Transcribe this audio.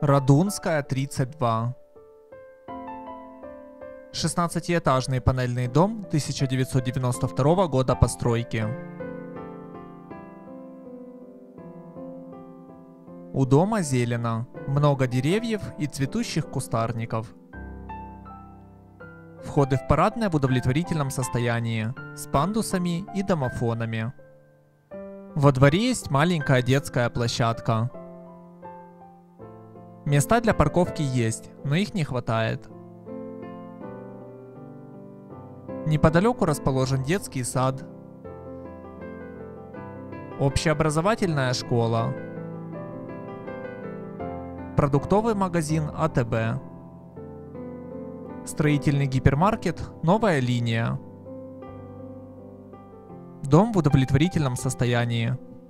Радунская, 32. 16-этажный панельный дом 1992 года постройки. У дома зелено, много деревьев и цветущих кустарников. Входы в парадное в удовлетворительном состоянии, с пандусами и домофонами. Во дворе есть маленькая детская площадка. Места для парковки есть, но их не хватает. Неподалеку расположен детский сад, общеобразовательная школа, продуктовый магазин АТБ, строительный гипермаркет «Новая линия». Дом в удовлетворительном состоянии.